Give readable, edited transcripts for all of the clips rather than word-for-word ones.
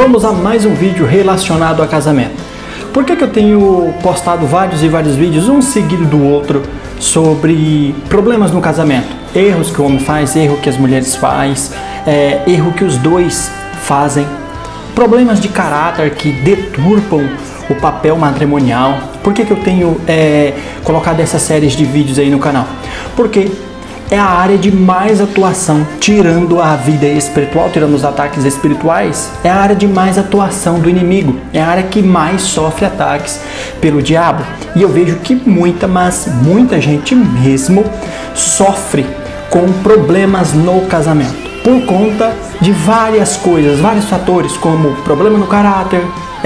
vamos a mais um vídeo relacionado a casamento. Por que eu tenho postado vários e vários vídeos, um seguido do outro, sobre problemas no casamento? Erros que o homem faz, erro que as mulheres fazem, erro que os dois fazem, problemas de caráter que deturpam o papel matrimonial. Por que eu tenho colocado essas séries de vídeos aí no canal? Porque é a área de mais atuação, tirando a vida espiritual, tirando os ataques espirituais, é a área de mais atuação do inimigo, é a área que mais sofre ataques pelo diabo. E eu vejo que muita gente mesmo sofre com problemas no casamento, por conta de várias coisas, vários fatores, como problema no caráter,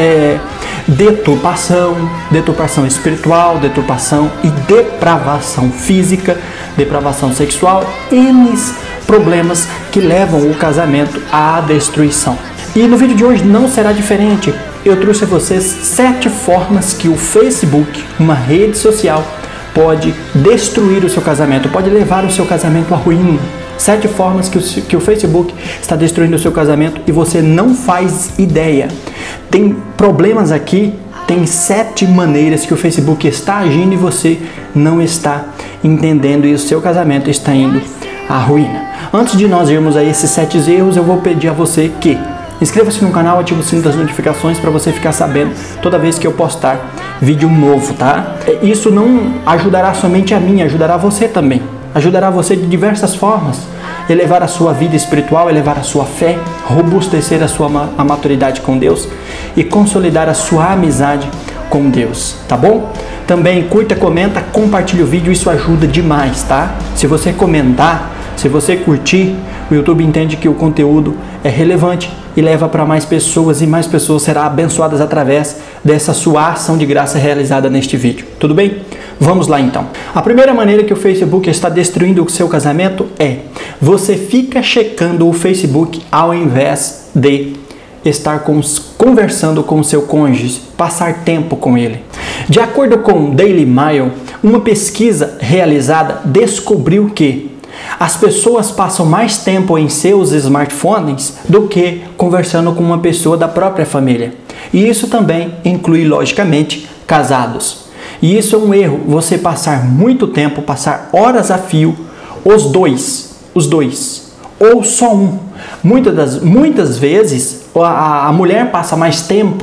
deturpação espiritual, deturpação e depravação física, depravação sexual, N problemas que levam o casamento à destruição. E no vídeo de hoje não será diferente. Eu trouxe a vocês 7 formas que o Facebook, uma rede social, pode destruir o seu casamento, pode levar o seu casamento à ruína. 7 formas que o Facebook está destruindo o seu casamento e você não faz ideia. Tem problemas aqui, tem 7 maneiras que o Facebook está agindo e você não está entendendo, e o seu casamento está indo à ruína. Antes de nós irmos a esses 7 erros, eu vou pedir a você que inscreva-se no canal, ative o sino das notificações para você ficar sabendo toda vez que eu postar vídeo novo, tá? Isso não ajudará somente a mim, ajudará você também. Ajudará você de diversas formas, elevar a sua vida espiritual, elevar a sua fé, robustecer a maturidade com Deus e consolidar a sua amizade com Deus, tá bom? Também curta, comenta, compartilha o vídeo, isso ajuda demais, tá? Se você comentar, se você curtir, o YouTube entende que o conteúdo é relevante e leva para mais pessoas, e mais pessoas serão abençoadas através dessa sua ação de graça realizada neste vídeo. Tudo bem? Vamos lá então. A primeira maneira que o Facebook está destruindo o seu casamento é: você fica checando o Facebook ao invés de estar conversando com o seu cônjuge, passar tempo com ele. De acordo com o Daily Mail, uma pesquisa realizada descobriu que as pessoas passam mais tempo em seus smartphones do que conversando com uma pessoa da própria família. E isso também inclui, logicamente, casados. E isso é um erro, você passar muito tempo, passar horas a fio, os dois, ou só um. Muitas vezes a mulher passa mais tempo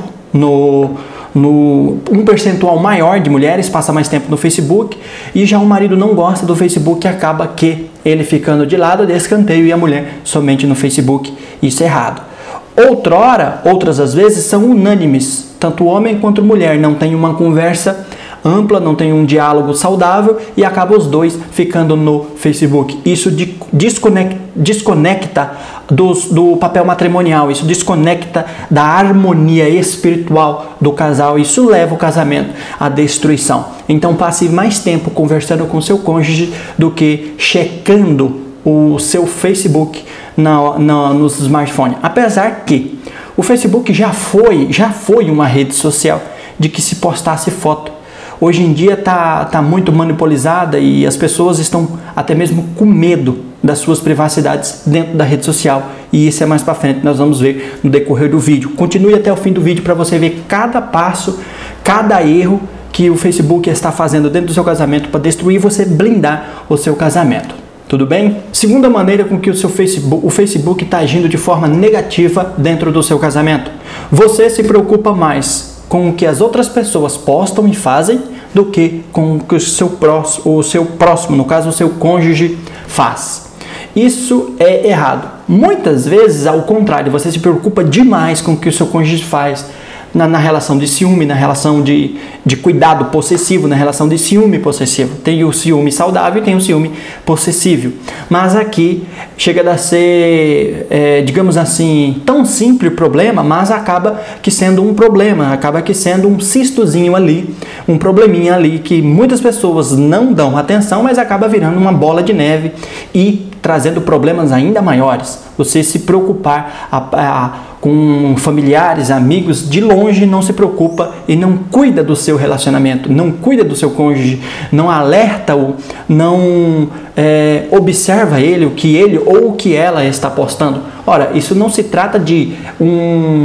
um percentual maior de mulheres passa mais tempo no Facebook, e já o marido não gosta do Facebook e acaba que ele ficando de lado, de escanteio, e a mulher somente no Facebook. Isso é errado. Outras às vezes são unânimes, tanto homem quanto mulher, não tem uma conversa ampla, não tem um diálogo saudável e acaba os dois ficando no Facebook. Isso desconecta do papel matrimonial, isso desconecta da harmonia espiritual do casal, isso leva o casamento à destruição. Então passe mais tempo conversando com seu cônjuge do que checando o seu Facebook nos smartphones. Apesar que o Facebook já foi uma rede social de que se postasse foto. Hoje em dia está muito monopolizada e as pessoas estão até mesmo com medo das suas privacidades dentro da rede social. E isso é mais para frente, nós vamos ver no decorrer do vídeo. Continue até o fim do vídeo para você ver cada passo, cada erro que o Facebook está fazendo dentro do seu casamento para destruir e você blindar o seu casamento. Tudo bem? Segunda maneira com que o Facebook está agindo de forma negativa dentro do seu casamento. Você se preocupa mais com o que as outras pessoas postam e fazem do que com o que o seu próximo, no caso o seu cônjuge, faz. Isso é errado. Muitas vezes, ao contrário, você se preocupa demais com o que o seu cônjuge faz na relação de ciúme, na relação de cuidado possessivo, na relação de ciúme possessivo. Tem o ciúme saudável e tem o ciúme possessivo. Mas aqui chega a ser, digamos assim, tão simples o problema, mas acaba que sendo um problema, acaba que sendo um cistozinho ali, um probleminha ali que muitas pessoas não dão atenção, mas acaba virando uma bola de neve e trazendo problemas ainda maiores. Você se preocupar com familiares, amigos, de longe não se preocupa e não cuida do seu relacionamento, não cuida do seu cônjuge, não alerta-o, não observa ele, o que ele ou o que ela está postando. Ora, isso não se trata de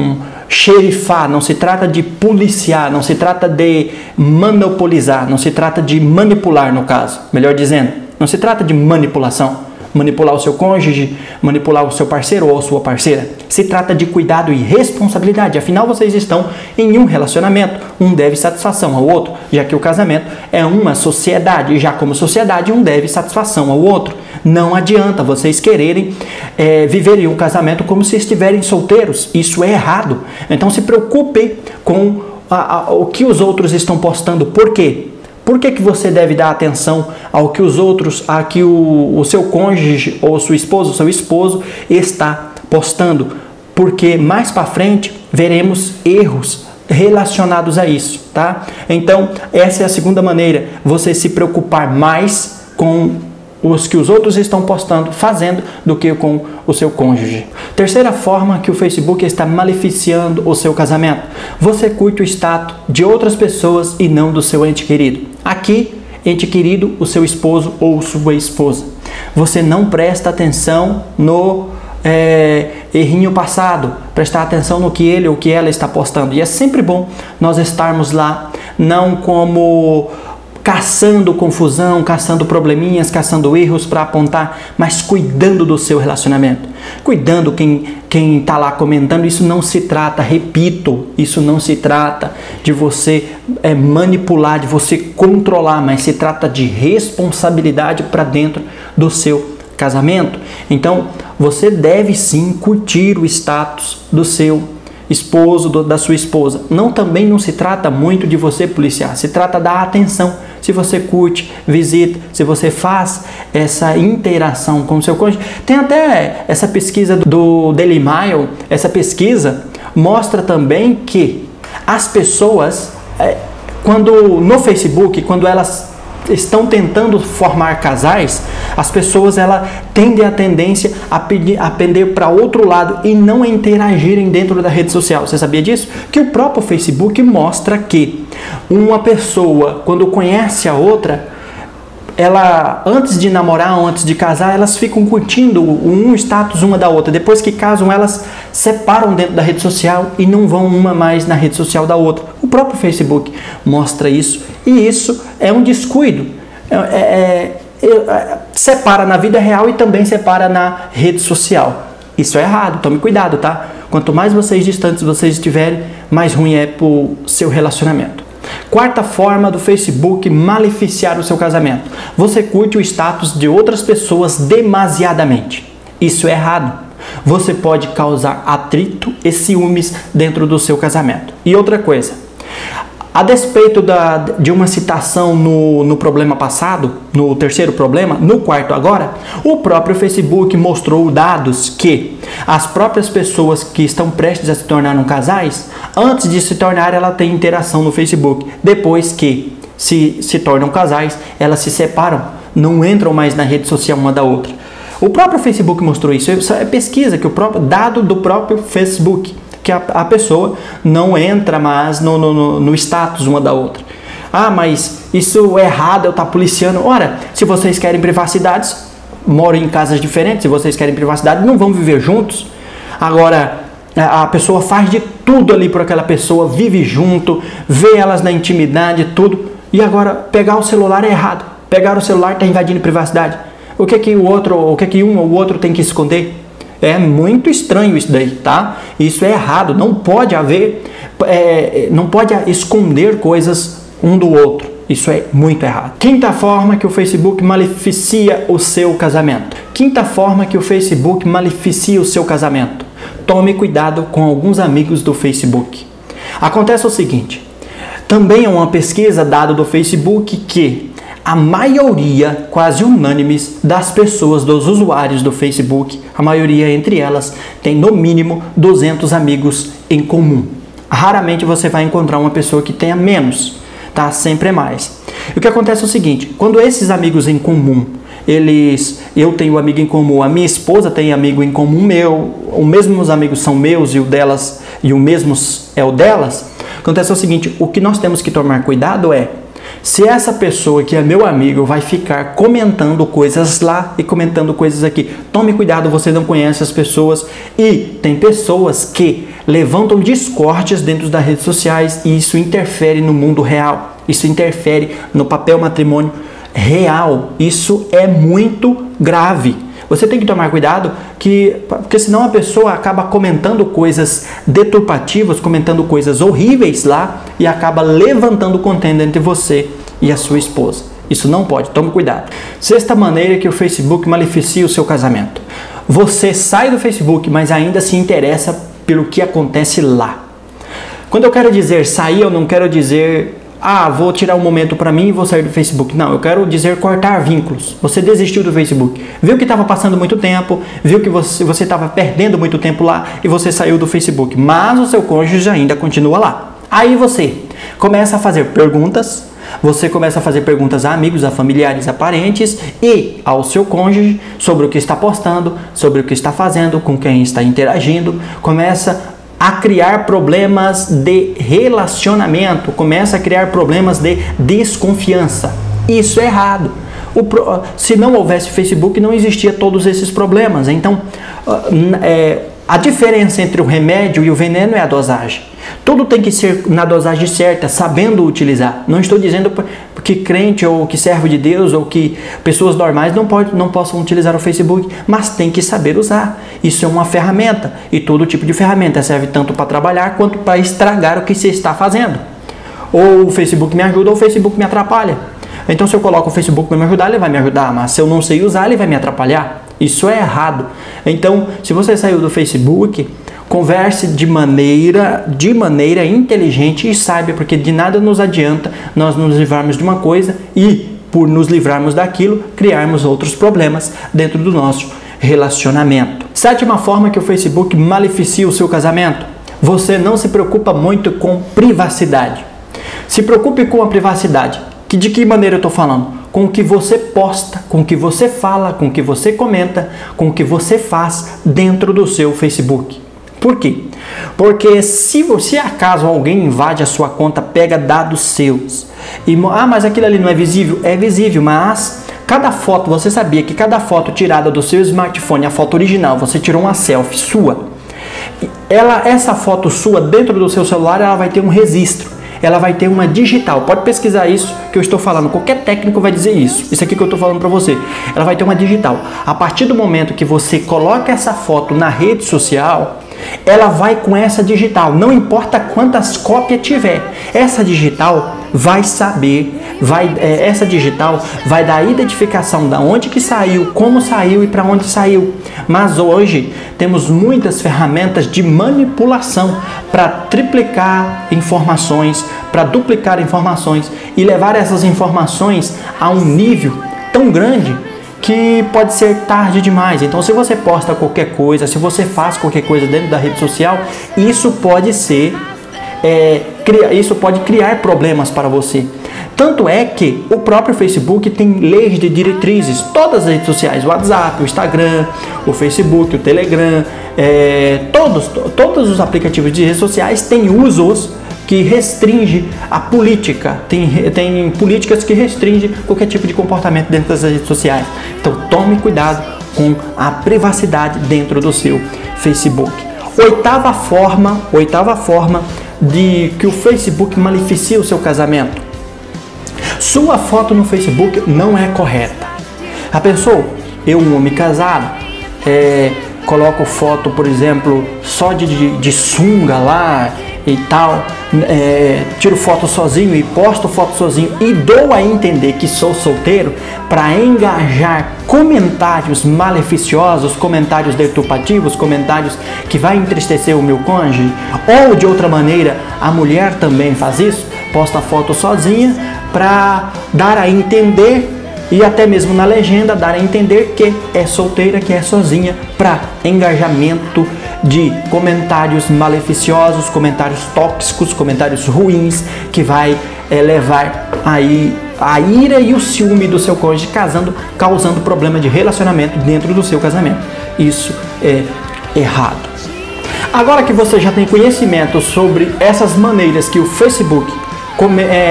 xerifar, não se trata de policiar, não se trata de monopolizar, não se trata de manipular, no caso, melhor dizendo, não se trata de manipulação. Manipular o seu cônjuge, manipular o seu parceiro ou a sua parceira. Se trata de cuidado e responsabilidade. Afinal, vocês estão em um relacionamento. Um deve satisfação ao outro, já que o casamento é uma sociedade. E já como sociedade, um deve satisfação ao outro. Não adianta vocês quererem viverem um casamento como se estiverem solteiros. Isso é errado. Então se preocupe com o que os outros estão postando. Por quê? Por que você deve dar atenção ao que os outros, a que o seu cônjuge ou sua esposa, o seu esposo está postando? Porque mais para frente veremos erros relacionados a isso, tá? Então, essa é a segunda maneira, você se preocupar mais com os que os outros estão postando, fazendo, do que com o seu cônjuge. Terceira forma que o Facebook está maleficiando o seu casamento. Você curte o status de outras pessoas e não do seu ente querido. Aqui, ente querido, o seu esposo ou sua esposa. Você não presta atenção no errinho passado, prestar atenção no que ele ou que ela está postando. E é sempre bom nós estarmos lá, não como caçando confusão, caçando probleminhas, caçando erros para apontar, mas cuidando do seu relacionamento. Cuidando quem está lá comentando. Isso não se trata, repito, isso não se trata de você manipular, de você controlar, mas se trata de responsabilidade para dentro do seu casamento. Então, você deve sim curtir o status do seu esposo, da sua esposa. Também não se trata muito de você policiar, se trata da atenção. Se você curte, visita, se você faz essa interação com o seu cônjuge. Tem até essa pesquisa do Daily Mail, essa pesquisa mostra também que as pessoas, no Facebook, quando elas estão tentando formar casais, as pessoas tendem a tendência a pender para outro lado e não interagirem dentro da rede social. Você sabia disso? Que o próprio Facebook mostra que uma pessoa, quando conhece a outra, ela, antes de namorar ou antes de casar, elas ficam curtindo um status uma da outra. Depois que casam, elas separam dentro da rede social e não vão uma mais na rede social da outra. O próprio Facebook mostra isso, e isso é um descuido. Separa na vida real e também separa na rede social. Isso é errado, tome cuidado, tá? Quanto mais vocês distantes vocês estiverem, mais ruim é para o seu relacionamento. Quarta forma do Facebook maleficiar o seu casamento. Você curte o status de outras pessoas demasiadamente. Isso é errado. Você pode causar atrito e ciúmes dentro do seu casamento. E outra coisa, a despeito de uma citação no problema passado, no terceiro problema, no quarto agora, o próprio Facebook mostrou dados que as próprias pessoas que estão prestes a se tornar casais, antes de se tornar, ela tem interação no Facebook. Depois que se tornam casais, elas se separam, não entram mais na rede social uma da outra. O próprio Facebook mostrou isso. Isso é pesquisa, dado do próprio Facebook, que a pessoa não entra mais no status uma da outra. Ah, mas isso é errado, eu estou policiando. Ora, se vocês querem privacidade, moram em casas diferentes. Se vocês querem privacidade, não vão viver juntos. Agora, a pessoa faz de tudo ali por aquela pessoa, vive junto, vê elas na intimidade, tudo. E agora, pegar o celular é errado. Pegar o celular está invadindo privacidade. O que um ou o outro tem que esconder? É muito estranho isso daí, tá? Isso é errado, não pode haver, não pode esconder coisas um do outro. Isso é muito errado. Quinta forma que o Facebook maleficia o seu casamento. Quinta forma que o Facebook maleficia o seu casamento. Tome cuidado com alguns amigos do Facebook. Acontece o seguinte, também é uma pesquisa dada do Facebook que a maioria, quase unânimes, das pessoas, dos usuários do Facebook, a maioria entre elas, tem no mínimo 200 amigos em comum. Raramente você vai encontrar uma pessoa que tenha menos, tá? Sempre é mais. E o que acontece é o seguinte, quando esses amigos em comum, eu tenho um amigo em comum, a minha esposa tem amigo em comum meu, os mesmos amigos são meus e o delas, e o mesmo é o delas, acontece o seguinte, o que nós temos que tomar cuidado é, Se essa pessoa que é meu amigo vai ficar comentando coisas lá e comentando coisas aqui, tome cuidado, você não conhece as pessoas. E tem pessoas que levantam discórdias dentro das redes sociais e isso interfere no mundo real. Isso interfere no papel matrimônio real. Isso é muito grave. Você tem que tomar cuidado, porque senão a pessoa acaba comentando coisas deturpativas, comentando coisas horríveis lá e acaba levantando contenda entre você e a sua esposa. Isso não pode, tome cuidado. Sexta maneira que o Facebook maleficia o seu casamento. Você sai do Facebook, mas ainda se interessa pelo que acontece lá. Quando eu quero dizer sair, eu não quero dizer vou tirar um momento para mim e vou sair do Facebook. Não, eu quero dizer cortar vínculos. Você desistiu do Facebook, viu que estava passando muito tempo, viu que você estava perdendo muito tempo lá e você saiu do Facebook, mas o seu cônjuge ainda continua lá. Aí você começa a fazer perguntas, a amigos, a familiares, a parentes e ao seu cônjuge sobre o que está postando, sobre o que está fazendo, com quem está interagindo, começa a criar problemas de relacionamento, começa a criar problemas de desconfiança. Isso é errado. Se não houvesse Facebook, não existia todos esses problemas. Então, a diferença entre o remédio e o veneno é a dosagem. Tudo tem que ser na dosagem certa, sabendo utilizar. Não estou dizendo que crente ou que servo de Deus ou que pessoas normais não possam utilizar o Facebook, mas tem que saber usar. Isso é uma ferramenta e todo tipo de ferramenta serve tanto para trabalhar quanto para estragar o que você está fazendo. Ou o Facebook me ajuda ou o Facebook me atrapalha. Então se eu coloco o Facebook para me ajudar, ele vai me ajudar, mas se eu não sei usar, ele vai me atrapalhar. Isso é errado. Então, se você saiu do Facebook, converse de maneira inteligente e saiba, porque de nada nos adianta nós nos livrarmos de uma coisa e, por nos livrarmos daquilo, criarmos outros problemas dentro do nosso relacionamento. Sétima forma que o Facebook maleficia o seu casamento. Você não se preocupa muito com privacidade. Se preocupe com a privacidade. De que maneira eu estou falando? Com o que você posta, com o que você fala, com o que você comenta, com o que você faz dentro do seu Facebook. Por quê? Porque se acaso alguém invade a sua conta, pega dados seus, mas aquilo ali não é visível? É visível, mas cada foto, você sabia que cada foto tirada do seu smartphone, a foto original, você tirou uma selfie sua, essa foto sua dentro do seu celular, ela vai ter um registro. Ela vai ter uma digital, pode pesquisar isso que eu estou falando, qualquer técnico vai dizer isso aqui que eu estou falando para você, ela vai ter uma digital. A partir do momento que você coloca essa foto na rede social, ela vai com essa digital, não importa quantas cópias tiver, essa digital vai saber, essa digital vai dar a identificação da onde que saiu, como saiu e para onde saiu. Mas hoje temos muitas ferramentas de manipulação para triplicar informações, para duplicar informações e levar essas informações a um nível tão grande que pode ser tarde demais. Então, se você posta qualquer coisa, se você faz qualquer coisa dentro da rede social, isso pode criar problemas para você. Tanto é que o próprio Facebook tem leis de diretrizes, todas as redes sociais, o WhatsApp, o Instagram, o Facebook, o Telegram, todos os aplicativos de redes sociais têm usos que restringe a política, tem políticas que restringem qualquer tipo de comportamento dentro das redes sociais. Então tome cuidado com a privacidade dentro do seu Facebook. Oitava forma de que o Facebook maleficia o seu casamento. Sua foto no Facebook não é correta. A pessoa, um homem casado, coloco foto, por exemplo, só de sunga lá e tal, tiro foto sozinho e posto foto sozinho e dou a entender que sou solteiro para engajar comentários maleficiosos, comentários deturpativos, comentários que vai entristecer o meu cônjuge, ou de outra maneira a mulher também faz isso, posta foto sozinha para dar a entender e até mesmo na legenda dar a entender que é solteira, que é sozinha, para engajamento de comentários maleficiosos, comentários tóxicos, comentários ruins, que vai levar aí a ira e o ciúme do seu cônjuge, causando problema de relacionamento dentro do seu casamento. Isso é errado. Agora que você já tem conhecimento sobre essas maneiras que o Facebook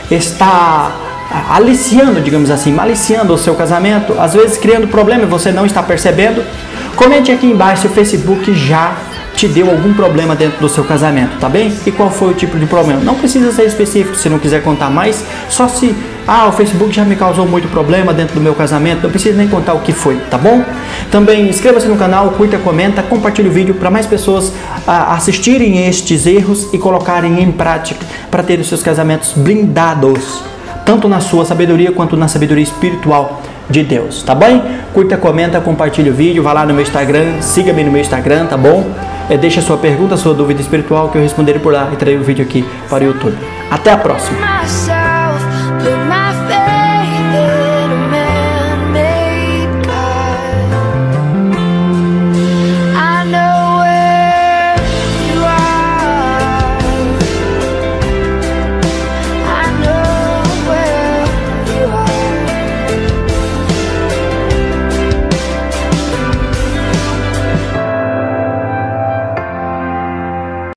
está aliciando, digamos assim, maliciando o seu casamento, às vezes criando problema e você não está percebendo, comente aqui embaixo se o Facebook já te deu algum problema dentro do seu casamento, tá bem? E qual foi o tipo de problema? Não precisa ser específico, se não quiser contar mais, só se, o Facebook já me causou muito problema dentro do meu casamento, não precisa nem contar o que foi, tá bom? Também inscreva-se no canal, curta, comenta, compartilhe o vídeo para mais pessoas assistirem estes erros e colocarem em prática para ter os seus casamentos blindados, tanto na sua sabedoria quanto na sabedoria espiritual de Deus, tá bem? Curta, comenta, compartilhe o vídeo, vá lá no meu Instagram, siga-me no meu Instagram, tá bom? Deixa sua pergunta, sua dúvida espiritual que eu responderei por lá e trarei o vídeo aqui para o YouTube. Até a próxima!